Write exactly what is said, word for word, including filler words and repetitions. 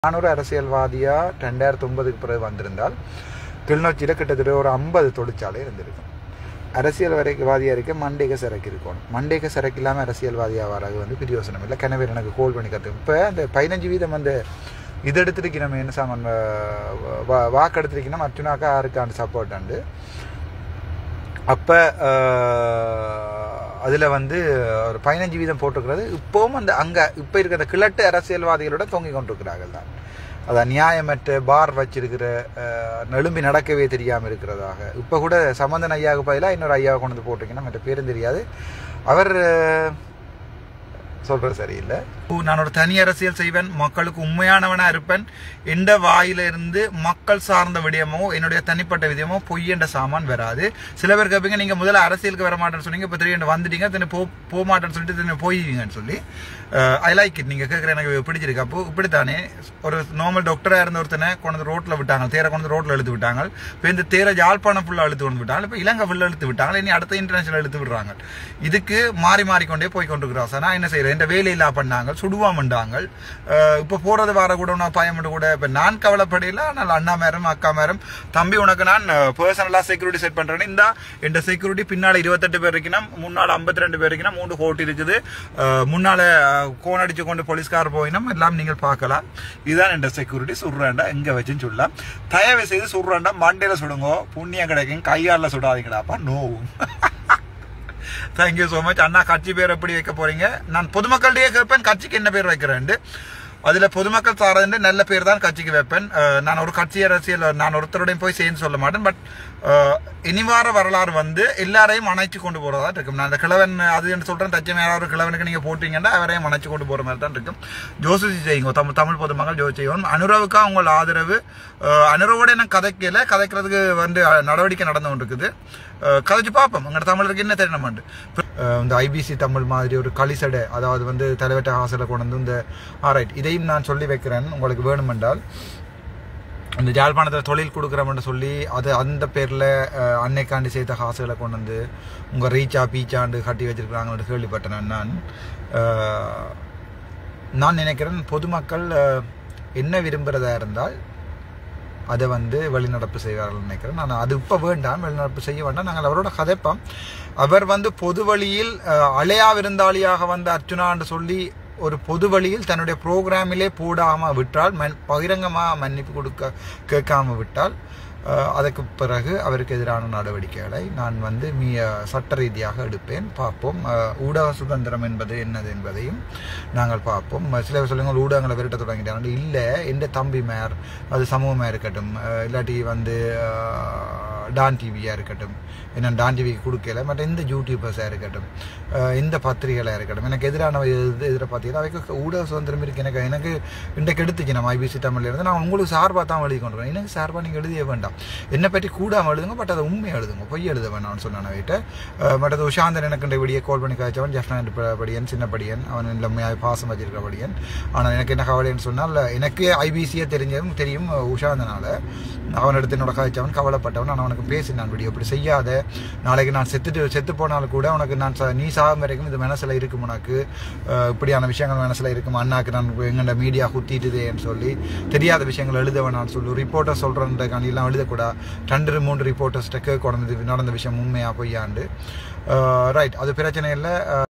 நானூறு அரசியல்வாதியா ரெண்டாயிரத்தி ஒன்பதுக்கு பிறகு வந்திருந்தால் கிளிநொச்சியில் கிட்டத்தட்ட ஒரு ஐம்பது தொழிற்சாலை இருந்திருக்கும். அரசியல் வரைக்குவாதியாக இருக்க மண்டேக சரக்கு இருக்கணும். மண்டேக சரக்கு இல்லாமல் அரசியல்வாதியாக வராது வந்து பிரியோசனம் இல்லை. கனவேர் எனக்கு கோல் பண்ணி கற்று இப்போ அந்த பதினஞ்சு வீதம் அந்த இது எடுத்துருக்கணும். என்ன சாமான் வா வாக்கு எடுத்துருக்கணும். அர்ச்சுனாக்கா யாருக்காண்டு சப்போர்ட் ஆண்டு அப்போ அதில் வந்து ஒரு பதினஞ்சு வீதம் போட்டிருக்கிறது. இப்போவும் அந்த அங்கே இப்போ இருக்கிற கிழட்டு அரசியல்வாதிகளோட தொங்கி கொண்டிருக்கிறார்கள் தான். அதான் நியாயமற்ற பார் வச்சிருக்கிற நெலும்பி நடக்கவே தெரியாமல் இருக்கிறதாக. இப்போ கூட சம்பந்தன் ஐயாவுக்கு பதிலாக இன்னொரு ஐயாவை கொண்டு வந்து போட்டிருக்கீங்கன்னா மற்ற பேரும் தெரியாது. அவர் சொல்கிறது சரியில்லை. நான் ஒரு தனி அரசியல் செய்வேன், மக்களுக்கு உண்மையானவனாக இருப்பேன். எந்த வாயிலிருந்து மக்கள் சார்ந்த விடயமோ என்னுடைய தனிப்பட்ட விதயமோ பொய் என்ற சாமான் வராது. சில பேர் கேட்பீங்க, நீங்கள் முதல்ல அரசியலுக்கு வர மாட்டேன்னு சொன்னீங்க, இப்போ திடீர்னு வந்துட்டீங்க, தின போ போக மாட்டேன்னு சொல்லிட்டு தின போயிடுவீங்கன்னு சொல்லி. I like it. நீங்கள் கேட்குற எனக்கு பிடிச்சிருக்கு. அப்போ இப்படித்தானே ஒரு நார்மல் டாக்டராக இருந்த ஒருத்தனை கொண்டு ரோட்டில் விட்டாங்க, தேரை கொண்டு ரோட்டில் இழுத்து விட்டாங்க. இப்போ இந்த தேரை யாழ்ப்பாணம் ஃபுல்லாக இழுத்து கொண்டு விட்டாங்க. இப்போ இலங்கை ஃபுல்லாக இழுத்து விட்டாங்க. இனி அடுத்த இன்டர்நேஷனல் இழுத்து விடுறாங்க. இதுக்கு மாறி மாறிக்கொண்டே போய் கொண்டிருக்கிறோம் சார். நான் என்ன செய்கிறேன், இந்த வேலையில்லா பண்ணாங்க, சுடுவாமண்டாங்க. இப்போ போறது வர கூட நான் பயமிட்டு கூட இப்போ நான் கவலைப்படையில. ஆனால் அண்ணா மேரம் அக்கா மேரம் தம்பி உனக்கு நான் பர்சனலாக செக்யூரிட்டி செட் பண்ணுறேன்னு இந்த இந்த செக்யூரிட்டி பின்னால் இருபத்தெட்டு பேர் இருக்கணும், முன்னால் ஐம்பத்தி ரெண்டு பேர் இருக்கணும், மூன்று கோட் இருக்குது, முன்னால் கோன் அடிச்சு கொண்டு போலீஸ்கார் போயினோம் எல்லாம் நீங்கள் பார்க்கலாம். இதுதான் இந்த செக்யூரிட்டி. சுடுறாண்டா எங்கே வச்சுன்னு சொல்லலாம். தயவு செய்து சுடுறாண்டா மண்டையில் சுடுங்க, புண்ணியம் கிடைக்கும். கையால் சுடாதீங்கடாப்பா, நோவும். Thank you so much. அண்ணா கட்சி பேர் எப்படி வைக்க போறீங்க? நான் பொதுமக்களிடையே கேட்பேன் கட்சிக்கு என்ன பேர் வைக்கிறேன். அதில் பொதுமக்கள் சார்ந்து நல்ல பேர் தான் கட்சிக்கு வைப்பேன். நான் ஒரு கட்சி அரசியல் நான் ஒருத்தருடையும் போய் சேர்ந்து சொல்ல மாட்டேன். பட் இனிவார வரலாறு வந்து எல்லாரையும் அணைச்சு கொண்டு போகிறதா இருக்கும். நான் அந்த கிழவன் அது என்று சொல்கிறேன். தச்சம் யாராவது ஒரு கிழவனுக்கு நீங்கள் போட்டீங்கன்னா அவரையும் அணைச்சு கொண்டு போகிற மாதிரி தான் இருக்கும். ஜோசி செய்யுங்க, தமிழ் தமிழ் பொதுமக்கள் ஜோசி செய்யணும். அனுரவுக்கா உங்கள் ஆதரவு. அனுரவோட எனக்கு கதைக்கல, கதைக்கிறதுக்கு வந்து நடவடிக்கை நடந்து கொண்டு இருக்குது. கதைச்சு பார்ப்போம். எங்களோட தமிழருக்கு என்ன தெரியணுமாண்டு. இந்த ஐபிசி தமிழ் மாதிரி ஒரு களிசடை, அதாவது வந்து தலைவட்ட ஹாசலை கொண்டு வந்து இந்த ஆரைட் இதையும் நான் சொல்லி வைக்கிறேன். உங்களுக்கு வேணுமென்றால் இந்த ஜாழ்ப்பாணத்தில் தொழில் கொடுக்குறோம்னு சொல்லி அது அந்த பேரில் அன்னைக்காண்டி செய்த காசுகளை கொண்டு வந்து உங்கள் ரீச்சா பீச்சாண்டு கட்டி வச்சிருக்கிறாங்கன்னு கேள்விப்பட்டேன். நான் நான் நினைக்கிறேன் பொதுமக்கள் என்ன விரும்புகிறதா இருந்தால் அதை வந்து வெளிநடப்பு செய்வார்கள் நினைக்கிறேன். நான் அது இப்போ வேண்டாம், வெளிநடப்பு செய்ய வேண்டாம். நாங்கள் அவரோட கதைப்போம். அவர் வந்து பொது வழியில் அலையா விருந்தாளியாக வந்து அர்ச்சுனான்னு சொல்லி ஒரு பொது வழியில் தன்னுடைய ப்ரோக்ராமிலே போடாமல் விட்டால், மண் பகிரங்கமாக மன்னிப்பு கொடுக்க கேட்காம விட்டால் அதுக்கு பிறகு அவருக்கு எதிரான நடவடிக்கைகளை நான் வந்து மீ சட்ட ரீதியாக எடுப்பேன். பார்ப்போம். ஊடக சுதந்திரம் என்பது என்னது என்பதையும் நாங்கள் பார்ப்போம். சில சொல்லுங்கள் ஊடகங்களை விரட்ட தொடங்கிட்டாங்க. இல்லை, எந்த தம்பி மேர் அது சமூகமாக இருக்கட்டும், இல்லாட்டி வந்து டான் டிவியாக இருக்கட்டும், என்ன டான் டிவிக்கு கொடுக்கல, மற்ற இந்த யூடியூபர்ஸாக இருக்கட்டும், இந்த பத்திரிகைகளாக இருக்கட்டும், எனக்கு எதிரான எதிர பார்த்தீங்கன்னா அவைக்கு ஊடக சுதந்திரம் இருக்குது. எனக்கு எனக்கு இன்றைக்கு எடுத்துச்சு நம்ம ஐபிசி தமிழில் இருந்து நான் உங்களுக்கு சார்பாக தான் எழுதி கொண்டு வரேன். எனக்கு சார்பாக நீங்கள் எழுதிய வேண்டாம். என்னை பற்றி கூடாமல் எழுதுங்க, பட் அதை உண்மையை எழுதுங்க, பொய் எழுத வேணாம்னு சொன்னான் வீட்டை. மற்றது உஷாந்தன் எனக்கு வெளியே கோல் பண்ணி காய்ச்சவன், ஜெஃப்னாண்ட் படியன், சின்ன படியன், அவன் இல்லாமல் பாசம் வச்சிருக்கிற படியன். ஆனால் எனக்கு என்ன கவலைன்னு சொன்னால், எனக்கு ஐபிசியை தெரிஞ்சதும் தெரியும் உஷாந்தனால. அவன் எடுத்து என்னோட காய்ச்சவன், கவலைப்பட்டவன். நான் அவனுக்கு பேசினான், வீடியோ இப்படி செய்யாத, நாளைக்கு நான் செத்துட்டு செத்து போனாலும் கூட உனக்கு நான் நீ சாகம் வரைக்கும் இது மனசில் இருக்கும், உனக்கு இப்படியான விஷயங்கள் மனசில் இருக்கும், அண்ணாக்கு நான் எங்கள்ட மீடியா குத்திட்டுதேன்னு சொல்லி தெரியாத விஷயங்கள் எழுத வேணான்னு சொல்லி ரிப்போர்ட்டர் சொல்கிறேன் காண்டிலாம் எழுதக்கூடாது. ரெண்டு மூன்று ரிப்போர்ட்டர்ஸ்ட்ட கேட்க நடந்த விஷயம் உண்மையாக பொய்யாண்டு. ரைட், அது பிரச்சனை இல்லை.